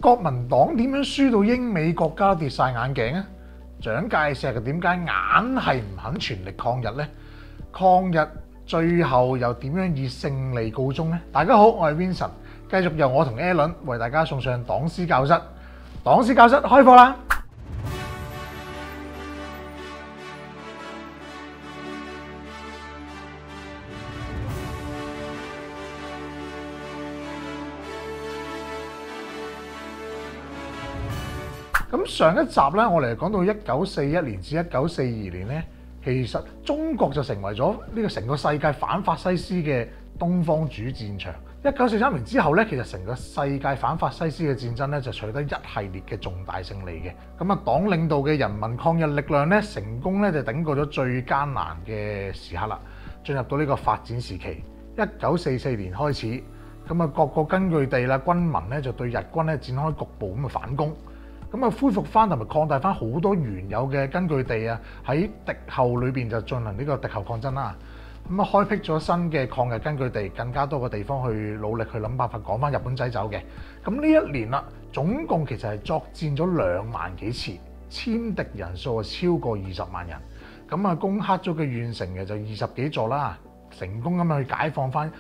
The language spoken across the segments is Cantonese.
國民黨點樣輸到英美國家跌晒眼鏡啊？蔣介石點解硬係唔肯全力抗日呢？抗日最後又點樣以勝利告終呢？大家好，我係 Vincent， 繼續由我同 Alan 為大家送上黨史教室。黨史教室開課啦！咁上一集咧，我哋講到1941年至1942年咧，其實中國就成為咗呢個成個世界反法西斯嘅東方主戰場。1943年之後咧，其實成個世界反法西斯嘅戰爭咧就取得一系列嘅重大勝利嘅。咁啊，黨領導嘅人民抗日力量咧，成功咧就頂過咗最艱難嘅時刻啦，進入到呢個發展時期。1944年開始，咁啊各個根據地啦、軍民咧就對日軍咧展開局部咁嘅反攻。咁啊，恢復翻同埋擴大翻好多原有嘅根據地啊，喺敵後裏邊就進行呢個敵後抗爭啦。咁啊，開闢咗新嘅抗日根據地，更加多嘅地方去努力去諗辦法趕翻日本仔走嘅。咁呢一年啦，總共其實係作戰咗2萬幾次，殲敵人數係超過20萬人。咁啊，攻克咗嘅縣城嘅就20幾座啦，成功咁去解放翻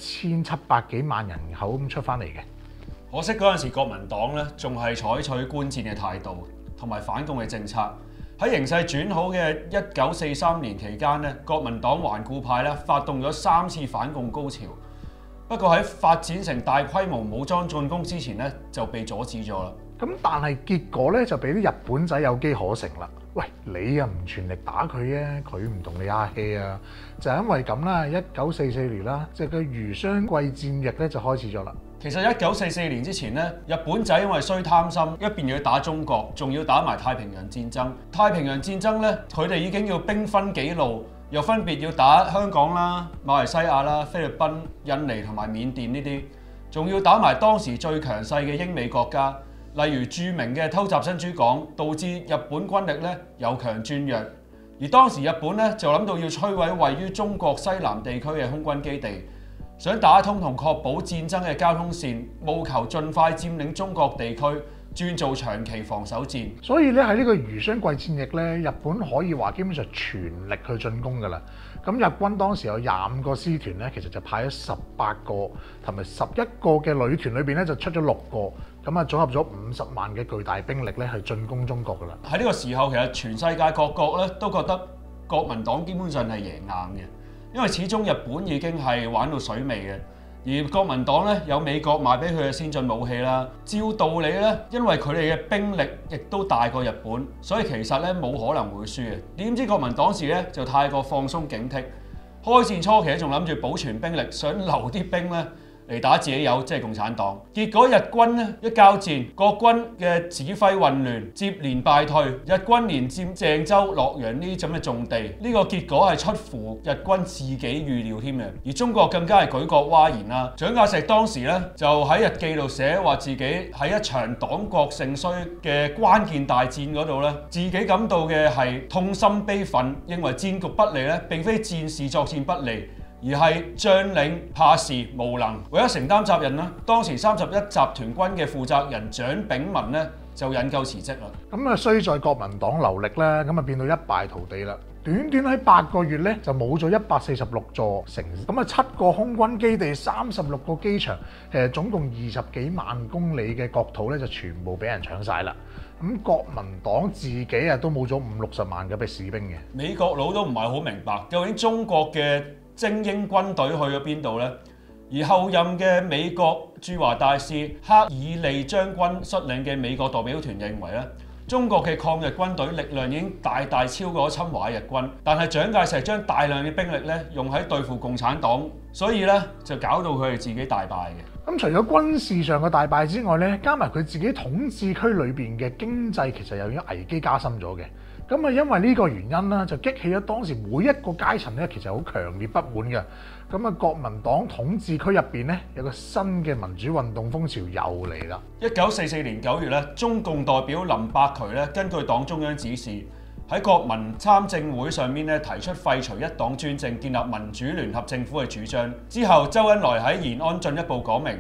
1700幾萬人口咁出翻嚟嘅。 可惜嗰陣時國民黨咧仲係採取觀戰嘅態度同埋反共嘅政策。喺形勢轉好嘅1943年期間咧，國民黨頑固派咧發動咗3次反共高潮。不過喺發展成大規模武裝進攻之前咧，就被阻止咗啦。咁但係結果咧就俾啲日本仔有機可乘啦。喂，你又唔全力打佢啊？佢唔同你客氣啊！就因為咁啦，1944年啦，即係個魚雙桂戰役咧就開始咗啦。 其實1944年之前咧，日本仔因為衰貪心，一邊要打中國，仲要打埋太平洋戰爭。太平洋戰爭咧，佢哋已經要兵分幾路，又分別要打香港啦、馬來西亞啦、菲律賓、印尼同埋緬甸呢啲，仲要打埋當時最強勢嘅英美國家，例如著名嘅偷襲珍珠港，導致日本軍力咧由強轉弱。而當時日本咧就諗到要摧毀位於中國西南地區嘅空軍基地。想打通同確保戰爭嘅交通線，務求盡快佔領中國地區，轉做長期防守戰。 所以咧喺呢個魚雙桂戰役咧，日本可以話基本上全力去進攻㗎啦。咁日軍當時有25個師團咧，其實就派咗18個同埋11個嘅旅團裏邊咧，就出咗6個，咁啊組合咗50萬嘅巨大兵力咧，去進攻中國㗎啦。 喺呢個時候，其實全世界各國咧都覺得國民黨基本上係贏硬嘅。因為始終日本已經係玩到水尾嘅，而國民黨咧有美國賣俾佢嘅先進武器啦。照道理咧，因為佢哋嘅兵力亦都大過日本，所以其實咧冇可能會輸嘅。點知國民黨時咧就太過放鬆警惕，開戰初期仲諗住保存兵力，想留啲兵咧嚟打自己友，即係共產黨。結果日軍咧一交戰，國軍嘅指揮混亂，接連敗退。日軍連佔鄭州、洛陽呢啲咁嘅重地，呢個結果係出乎日軍自己預料添嘅。而中國更加係舉國譁然啦。蔣介石當時咧就喺日記度寫話自己喺一場黨國盛衰嘅關鍵大戰嗰度咧，自己感到嘅係痛心悲憤，認為戰局不利咧並非戰事作戰不利，而係將領怕事無能。為咗承擔責任啦，當時31集團軍嘅負責人蔣炳文咧就引咎辭職啦。 咁啊，衰在國民黨流力啦，咁啊變到一敗塗地啦。短短喺8個月咧，就冇咗146座城，咁啊7個空軍基地、36個機場，總共20幾萬公里嘅國土咧，就全部俾人搶晒啦。咁國民黨自己啊都冇咗50-60萬嘅士兵嘅。 美國佬都唔係好明白究竟中國嘅精英軍隊去咗邊度呢？而後任嘅美國駐華大使克爾利將軍率領嘅美國代表團認為咧，中國嘅抗日軍隊力量已經大大超過侵華日軍，但係蔣介石將大量嘅兵力咧用喺對付共產黨，所以咧就搞到佢哋自己大敗嘅。 咁除咗軍事上嘅大敗之外咧，加埋佢自己統治區裏邊嘅經濟其實又已經危機加深咗嘅。咁啊，因為呢個原因啦，就激起咗當時每一個階層咧，其實好強烈不滿嘅。咁啊，國民黨統治區入邊咧有個新嘅民主運動風潮又嚟啦。 1944年9月咧，中共代表林伯渠咧根據黨中央指示，喺國民參政會上面咧提出廢除一黨專政、建立民主聯合政府嘅主張。之後，周恩來喺延安進一步講明，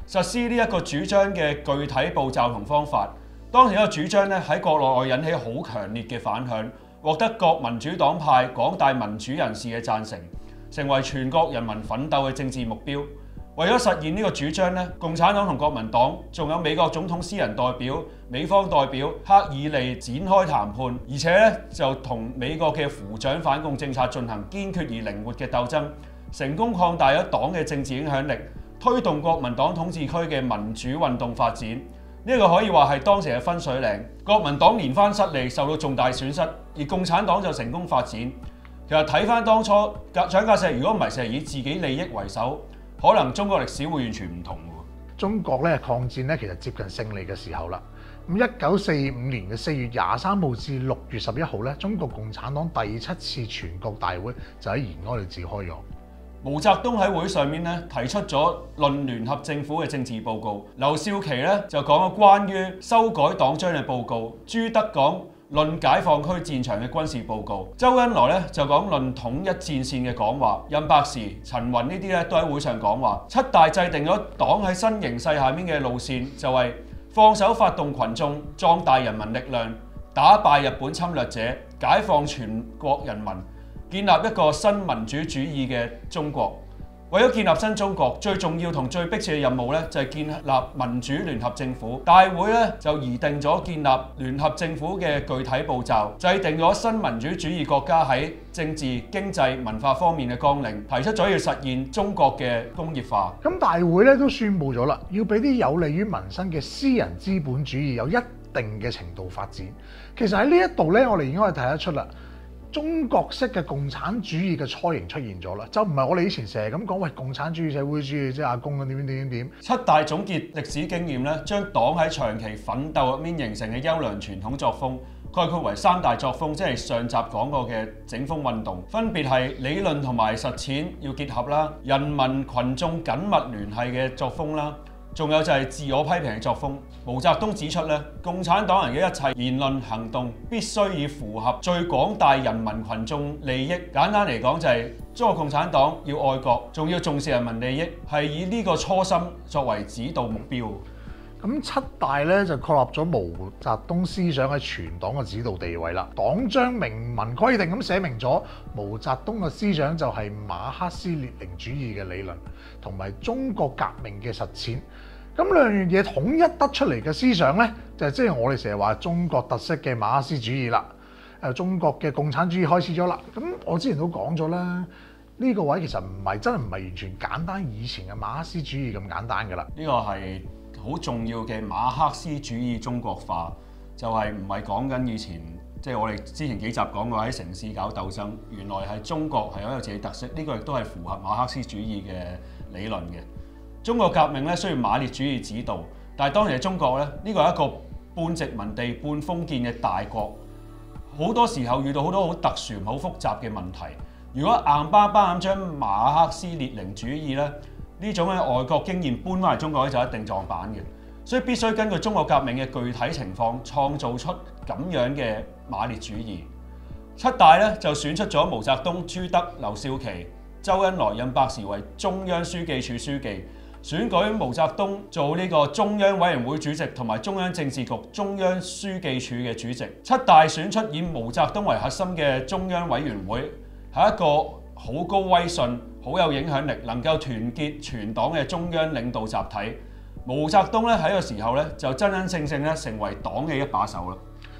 實施呢一個主張嘅具體步驟同方法。當時呢個主張咧喺國內外引起好強烈嘅反響，獲得各民主黨派廣大民主人士嘅贊成，成為全國人民奮鬥嘅政治目標。為咗實現呢個主張咧，共產黨同國民黨仲有美國總統私人代表、美方代表克爾利展開談判，而且咧就同美國嘅扶蔣反共政策進行堅決而靈活嘅鬥爭，成功擴大咗黨嘅政治影響力，推動國民黨統治區嘅民主運動發展。呢個可以話係當時嘅分水嶺。國民黨連番失利，受到重大損失，而共產黨就成功發展。其實睇翻當初蔣介石如果唔係成日以自己利益為首，可能中國歷史會完全唔同喎。 中國咧抗戰咧其實接近勝利嘅時候啦。咁1945年嘅4月23號至6月11號咧，中國共產黨第7次全國大會就喺延安度召開咗。 毛澤東喺會上面咧提出咗論聯合政府嘅政治報告，劉少奇咧就講咗關於修改黨章嘅報告，朱德講論解放區戰場嘅軍事報告，周恩來咧就講論統一戰線嘅講話，任伯時、陳雲呢啲咧都喺會上講話。七大制定咗黨喺新形勢下面嘅路線，就係放手發動群眾，壯大人民力量，打敗日本侵略者，解放全國人民，建立一個新民主主義嘅中國。為咗建立新中國，最重要同最迫切嘅任務咧，就係建立民主聯合政府。大會咧就擬定咗建立聯合政府嘅具體步驟，制定咗新民主主義國家喺政治、經濟、文化方面嘅綱領，提出咗要實現中國嘅工業化。 咁大會咧都宣布咗啦，要俾啲有利於民生嘅私人資本主義有一定嘅程度發展。其實喺呢一度咧，我哋已經可以睇得出啦。中國式嘅共產主義嘅雛形出現咗啦，就唔係我哋以前成日咁講，喂，共產主義、社會主義即係阿公咁點。 七大總結歷史經驗咧，將黨喺長期奮鬥入面形成嘅優良傳統作風概括為三大作風，即係上集講過嘅整風運動，分別係理論同埋實踐要結合啦，人民群眾緊密聯繫嘅作風啦。仲有就係自我批評嘅作風。毛澤東指出咧，共產黨人嘅一切言論行動必須以符合最廣大人民群眾利益。簡單嚟講就係中國共產黨要愛國，仲要重視人民利益，係以呢個初心作為指導目標。 咁七大咧就確立咗毛澤東思想喺全黨嘅指導地位啦。黨章明文規定咁寫明咗，毛澤東嘅思想就係馬克思列寧主義嘅理論同埋中國革命嘅實踐。咁兩樣嘢統一得出嚟嘅思想咧，就即係我哋成日話中國特色嘅馬克思主義啦。中國嘅共產主義開始咗啦。咁我之前都講咗啦，呢個位其實真係唔係完全簡單以前嘅馬克思主義咁簡單㗎啦。 呢個係好重要嘅馬克思主義中國化，就係唔係講緊以前即係我哋之前幾集講過喺城市搞鬥爭，原來係中國係有自己特色，呢個亦都係符合馬克思主義嘅理論嘅。中國革命咧需要馬列主義指導，但係當時嘅中國咧，呢個係一個半殖民地半封建嘅大國，好多時候遇到好多好特殊、好複雜嘅問題。如果硬巴巴咁將馬克思列寧主義咧呢種嘅外國經驗搬翻嚟中國咧，就一定撞板嘅。所以必須根據中國革命嘅具體情況，創造出咁樣嘅馬列主義。七大咧就選出咗毛澤東、朱德、劉少奇、周恩來、任伯時為中央書記處書記。選舉毛澤東做呢個中央委員會主席同埋中央政治局中央書記處嘅主席。七大選出以毛澤東為核心嘅中央委員會，係一個好高威信、好有影響力、能夠團結全黨嘅中央領導集體。毛澤東咧喺個時候咧就真真正正咧成為黨嘅一把手啦。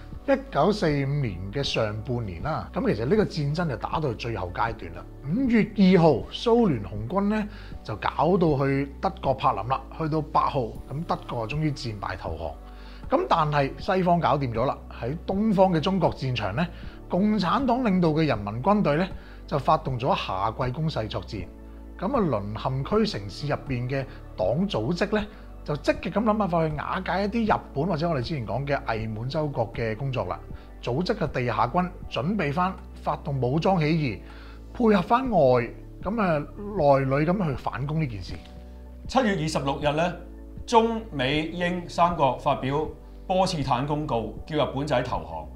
1945年嘅上半年啦，咁其實呢個戰爭就打到最後階段啦。5月2號，蘇聯紅軍咧就搞到去德國柏林啦，去到8號，咁德國終於戰敗投降。咁但係西方搞掂咗啦，喺東方嘅中國戰場咧，共產黨領導嘅人民軍隊咧就發動咗夏季攻勢作戰。咁啊，淪陷區城市入邊嘅黨組織咧，就積極咁諗辦法去瓦解一啲日本或者我哋之前講嘅偽滿洲國嘅工作啦，組織嘅地下軍準備翻發動武裝起義，配合翻外內裏咁去反攻呢件事。 7月26日咧，中美英三國發表波茨坦公告，叫日本仔投降。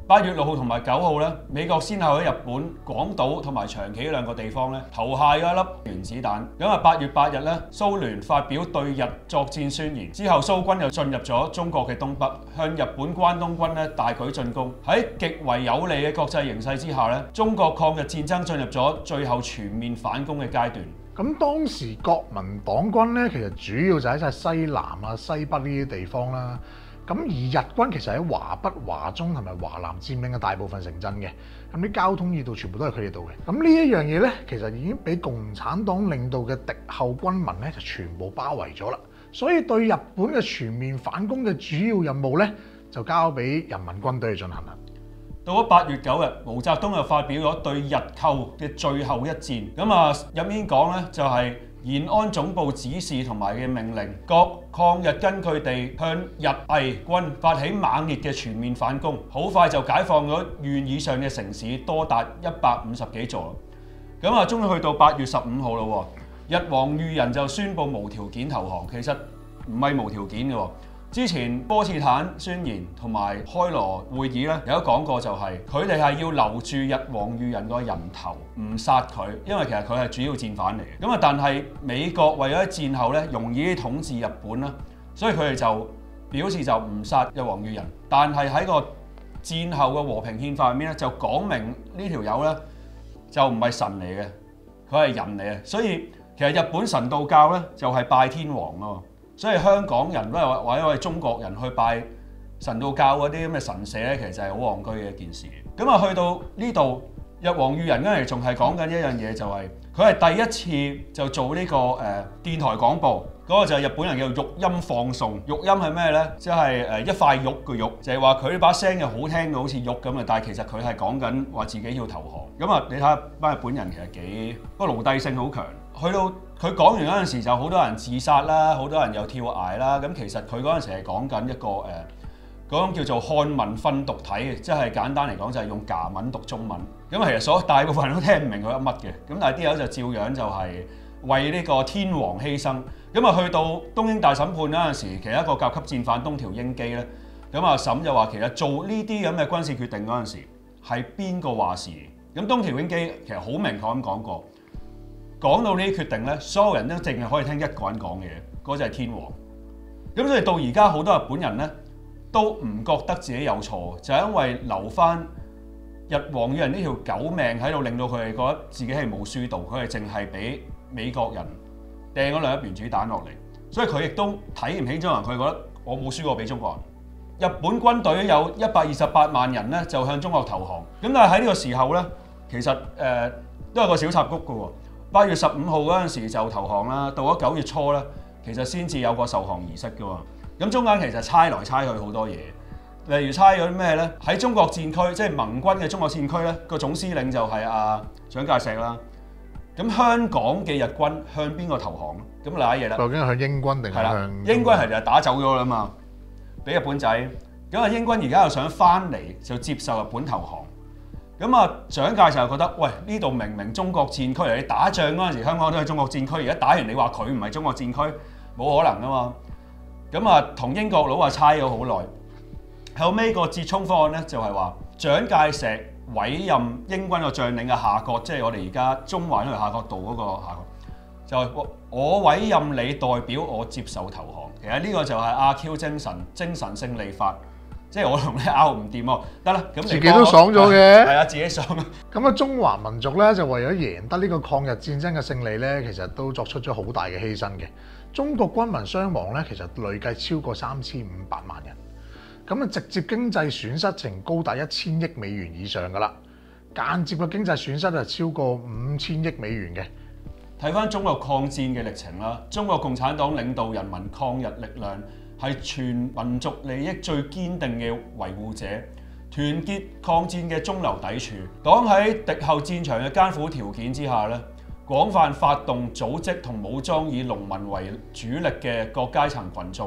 8月6號同埋9號咧，美國先後喺日本廣島同埋長崎兩個地方咧投下咗一粒原子彈。咁啊8月8日咧，蘇聯發表對日作戰宣言，之後蘇軍又進入咗中國嘅東北，向日本關東軍咧大舉進攻。喺極為有利嘅國際形勢之下咧，中國抗日戰爭進入咗最後全面反攻嘅階段。 咁當時國民黨軍咧，其實主要就喺晒西南啊、西北呢啲地方啦。咁而日軍其實喺華北、華中同埋華南佔領嘅大部分城鎮嘅，咁啲交通要道全部都係佢哋度嘅。咁呢一樣嘢咧，其實已經俾共產黨領導嘅敵後軍民咧就全部包圍咗啦。所以對日本嘅全面反攻嘅主要任務咧，就交俾人民軍隊去進行啦。 到咗8月9日，毛澤東又發表咗對日寇嘅最後一戰。咁啊入面講咧就係延安總部指示同埋嘅命令，各抗日根據地向日偽軍發起猛烈嘅全面反攻，好快就解放咗縣以上嘅城市多達150幾座。咁啊，終於去到8月15號咯，日皇裕仁就宣布無條件投降。其實唔係無條件嘅。之前波茨坦宣言同埋開羅會議咧，有講過就係佢哋係要留住日皇裕仁個人頭，唔殺佢，因為其實佢係主要戰犯嚟嘅。咁啊，但係美國為咗喺戰後咧容易統治日本啦，所以佢哋就表示就唔殺日皇裕仁。但係喺個戰後嘅和平憲法入面咧，就講明呢條友咧就唔係神嚟嘅，佢係人嚟嘅。所以其實日本神道教咧就係拜天皇咯。所以香港人都係或者我哋中國人去拜神道教嗰啲咁嘅神社咧，其實係好戇居嘅一件事。咁啊，去到呢度，日皇裕仁嗰陣仲係講緊一樣嘢，就係佢係第一次就做呢個電台廣播，嗰個就係日本人叫玉音放送。玉音係咩咧？即係一塊玉嘅玉，就係話佢把聲又好聽到好似玉咁嘅，但係其實佢係講緊話自己要投降。咁啊，你睇下班日本人其實幾個奴隸性好強。去到佢講完嗰陣時，就好多人自殺啦，好多人又跳崖啦。咁其實佢嗰陣時係講緊一個嗰種叫做漢文訓讀體嘅，即係簡單嚟講就係用假文讀中文。咁其實大部分人都聽唔明佢噏乜嘅。咁但係啲友就照樣就係為呢個天皇犧牲。咁啊去到東京大審判嗰陣時，其實一個甲級戰犯東條英機咧，咁啊審就話其實做呢啲咁嘅軍事決定嗰陣時係邊個話事？咁東條英機其實好明確咁講過。講到呢啲決定咧，所有人都淨係可以聽一個人講嘢，嗰就係天皇。咁所以到而家好多日本人咧都唔覺得自己有錯，就係因為留翻日皇裕仁呢條狗命喺度，令到佢哋覺得自己係冇輸到，佢係淨係俾美國人掟咗兩粒原子彈落嚟，所以佢亦都睇唔起中國人，佢覺得我冇輸過俾中國人。日本軍隊有128萬人咧就向中國投降，咁但係喺呢個時候咧，其實都有個小插曲嘅喎。8月15號嗰陣時就投降啦，到咗9月初咧，其實先至有個受降儀式嘅喎。咁中間其實猜來猜去好多嘢，例如猜咗啲咩咧？喺中國戰區，即係盟軍嘅中國戰區咧，個總司令就係蔣介石啦。咁香港嘅日軍向邊個投降？咁瀨嘢啦。究竟係向英軍定係向？英軍係就打走咗啦嘛，俾日本仔。咁啊，英軍而家又想翻嚟就接受日本投降。咁啊，蔣介石就覺得，喂，呢度明明中國戰區嚟，你打仗嗰陣時香港都係中國戰區，而家打完你話佢唔係中國戰區，冇可能噶嘛。咁啊，同英國佬話猜咗好耐，後尾個折衷方案咧就係話蔣介石委任英軍個將領嘅夏慤，即係我哋而家中環嗰條夏慤道嗰個夏慤，就係我委任你代表我接受投降。其實呢個就係阿 Q 精神勝利法。即係我同你拗唔掂喎，得啦，咁自己都爽咗嘅，係啊，自己爽啊。咁啊，中華民族咧就為咗贏得呢個抗日戰爭嘅勝利咧，其實都作出咗好大嘅犧牲嘅。中國軍民傷亡咧，其實累計超過3500萬人，咁啊直接經濟損失呈高達1000億美元以上噶啦，間接嘅經濟損失係超過5000億美元嘅。睇翻中國抗戰嘅歷程啦，中國共產黨領導人民抗日力量係全民族利益最堅定嘅維護者，團結抗戰嘅中流砥柱。黨喺敵後戰場嘅艱苦條件之下咧，廣泛發動組織同武裝以農民為主力嘅各階層群眾，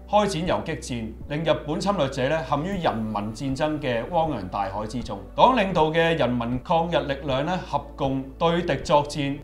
開展游擊戰，令日本侵略者咧陷於人民戰爭嘅汪洋大海之中。黨領導嘅人民抗日力量咧合共對敵作戰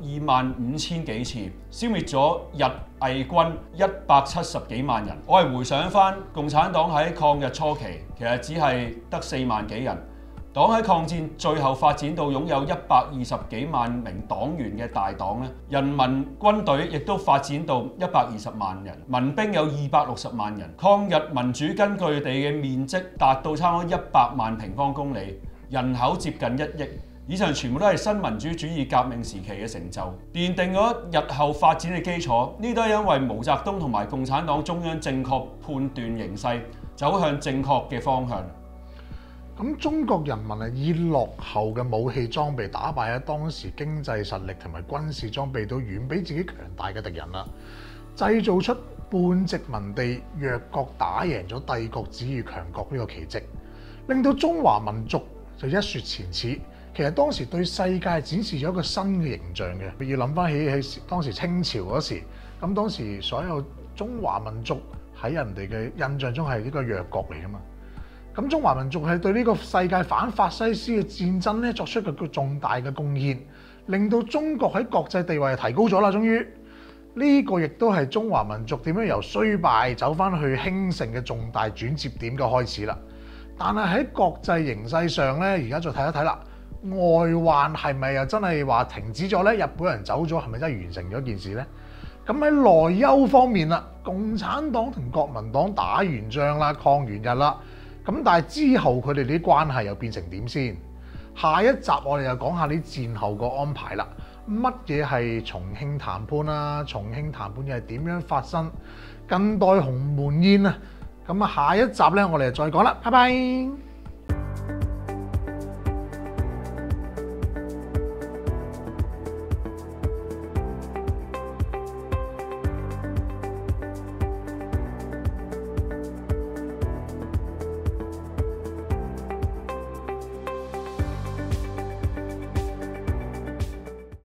125000幾次，消滅咗日偽軍170幾萬人。我係回想翻共產黨喺抗日初期，其實只係得4萬幾人。黨喺抗戰最後發展到擁有120幾萬名黨員嘅大黨咧，人民軍隊亦都發展到120萬人，民兵有260萬人，抗日民主根據地嘅面積達到差唔多100萬平方公里，人口接近1億。以上全部都係新民主主義革命時期嘅成就，奠定咗日後發展嘅基礎。呢都係因為毛澤東同埋共產黨中央正確判斷形勢，走向正確嘅方向。 咁中國人民係以落後嘅武器裝備打敗咗當時經濟實力同埋軍事裝備都遠比自己強大嘅敵人啦，製造出半殖民地弱國打贏咗帝國主義強國呢個奇蹟，令到中華民族就一雪前恥。其實當時對世界展示咗一個新嘅形象嘅，要諗翻起喺當時清朝嗰時，咁當時所有中華民族喺人哋嘅印象中係呢個弱國嚟㗎嘛。咁中華民族係對呢個世界反法西斯嘅戰爭咧作出一個重大嘅貢獻，令到中國喺國際地位提高咗啦。終於呢個亦都係中華民族點樣由衰敗走翻去興盛嘅重大轉折點嘅開始啦。但係喺國際形勢上咧，而家再睇一睇啦，外患係咪又真係話停止咗咧？日本人走咗係咪真係完成咗件事咧？咁喺內憂方面啦，共產黨同國民黨打完仗啦，抗完日啦。咁但係之後佢哋啲關係又變成點先？下一集我哋又講下啲戰後個安排啦。乜嘢係重慶談判啊？重慶談判又係點樣發生？近代鴻門宴啊！咁啊下一集咧我哋就再講啦，拜拜。